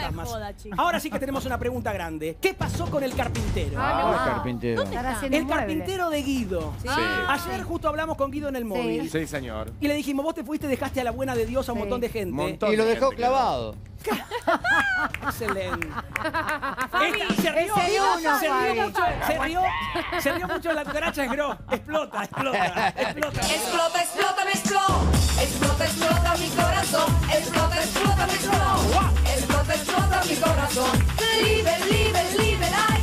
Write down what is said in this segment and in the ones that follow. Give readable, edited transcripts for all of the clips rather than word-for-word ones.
fantasmas. joda, chicos. Ahora sí que tenemos una pregunta grande. ¿Qué pasó con el carpintero? El carpintero. El carpintero de Guido. Sí. Ayer justo hablamos con Guido en el móvil. Sí, señor. Y le dijimos, vos te fuiste y dejaste a la buena de Dios a un montón de gente. Montón Y lo de dejó gente clavado. Excelente. Fabi, Se rió, ese uno, se rió mucho la cucaracha, explota. Explota, explota, me explota. Explota, explota mi corazón. Explota, explota, me explota. Explota, explota mi corazón. Libre, libre, libre, ay.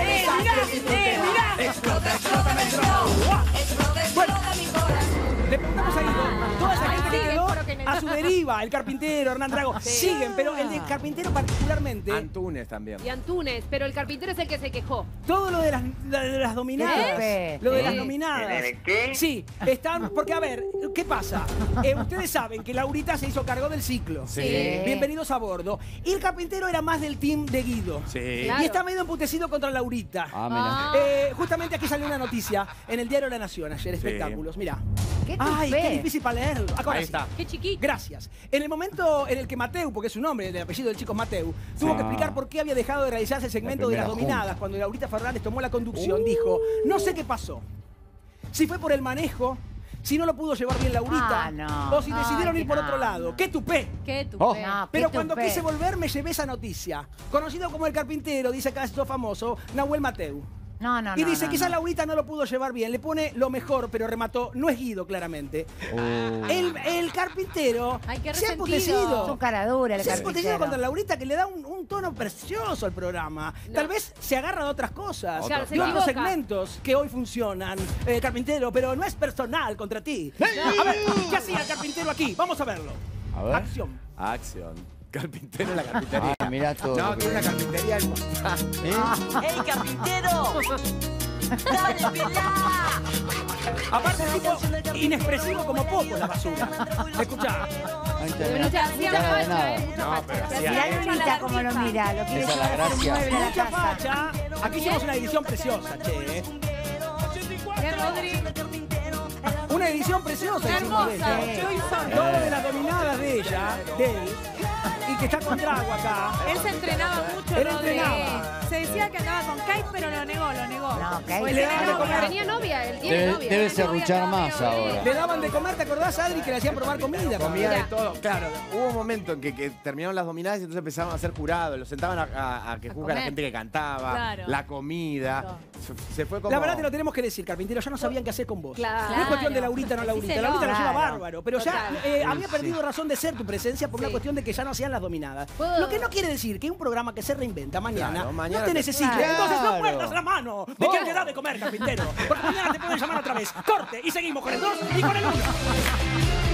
Mirá. Explota, explota, me explota. Explota, explota mi corazón. Le preguntamos a Guido, toda esa gente que siguen quedó por lo que a su deriva, el carpintero, Hernán Drago, siguen, pero el del carpintero particularmente, Antunes también. Y Antunes, pero el carpintero es el que se quejó. todo lo de las dominadas, ¿Qué? lo de las Sí. dominadas, sí, están, porque a ver, ¿qué pasa? Ustedes saben que Laurita se hizo cargo del ciclo. Sí. Bienvenidos a bordo. Y el carpintero era más del team de Guido. Sí. Claro. Y está medio emputecido contra Laurita. Ah, mira. Justamente aquí salió una noticia en el diario La Nación ayer, espectáculos, mirá. ¿Qué Ay, qué tupé? difícil para leerlo. Ahora Ahí sí. está. Qué chiquito. Gracias. En el momento en el que Mateu, porque es su nombre, el apellido del chico es Mateu, tuvo que explicar por qué había dejado de realizarse el segmento de las primera dominadas, junta. cuando Laurita Fernández tomó la conducción, dijo, no sé qué pasó. Si fue por el manejo, si no lo pudo llevar bien Laurita, Ah, no. o si decidieron Ay, ir por no. otro lado. ¡Qué tupé! Qué tu Oh. No, Pero qué cuando tupé. quise volver me llevé esa noticia. Conocido como el carpintero, dice acá esto famoso, Nahuel Mateu. No, no, Y no, dice, no, quizás no. Laurita no lo pudo llevar bien. Le pone lo mejor, pero remató. No es Guido, claramente. El carpintero Ay, qué se ha resentido. emputecido. Su cara dura, el Se ha emputecido carpintero. contra Laurita, que le da un tono precioso al programa. Tal vez se agarra de otras cosas. Claro, se de otros equivoca. segmentos que hoy funcionan. Carpintero, pero no es personal contra ti. A ver, ¿qué hacía el carpintero aquí? Vamos a verlo. A ver. Acción. Acción. Carpintero en la carpintería. Ah, mirá todo. No, lo que que- una carpintería al costado. ¡Ey, carpintero! ¡Dale, pelá! Aparte, el tipo inexpresivo como poco la basura. Escuchá. Ahí Pero está, te hacía nada de facha, nada. mucha No, facha. pero Te hacía hacía Mirá facha Lolita la como lo gatita. mira, lo quiere Esa es la llevar a su gracia. mueble a la Mucha casa. facha. Aquí hicimos una edición preciosa, che. Qué Rodri. Una edición preciosa hicimos de Hermosa. ella. Joy Son. Todo de las dominadas de ella, de él, y que está con Drago acá. Él se entrenaba mucho, Él Rodri. entrenaba. Se decía que andaba con Kate, pero lo negó, lo negó. No, Kate. Pues Le tiene daban de novia. comer. Tenía novia, él tiene novia. Debe Una novia serruchar más novia, ahora. Le daban de comer, ¿te acordás, Adri, que le hacían probar comida? Comida de Mira. todo. Claro, hubo un momento en que terminaron las dominadas y entonces empezaban a ser jurados. Los sentaban a que juzgue a la comer. gente que cantaba, Claro. la comida. Se fue como... La verdad te lo tenemos que decir, carpintero, ya no sabían qué hacer con vos. Claro. No es cuestión de Laurita, no Laurita. se Laurita lo lleva Claro. bárbaro, pero ya Total. había perdido razón de ser tu presencia por una Sí. cuestión de que ya no hacían las dominadas. Puedo- Lo que no quiere decir que un programa que se reinventa mañana, Claro, mañana no te te- necesite. Claro. Entonces no Claro. muerdas la mano de quien te da de comer, carpintero. Porque mañana te pueden llamar otra vez. Corte y seguimos con el 2 y con el 1.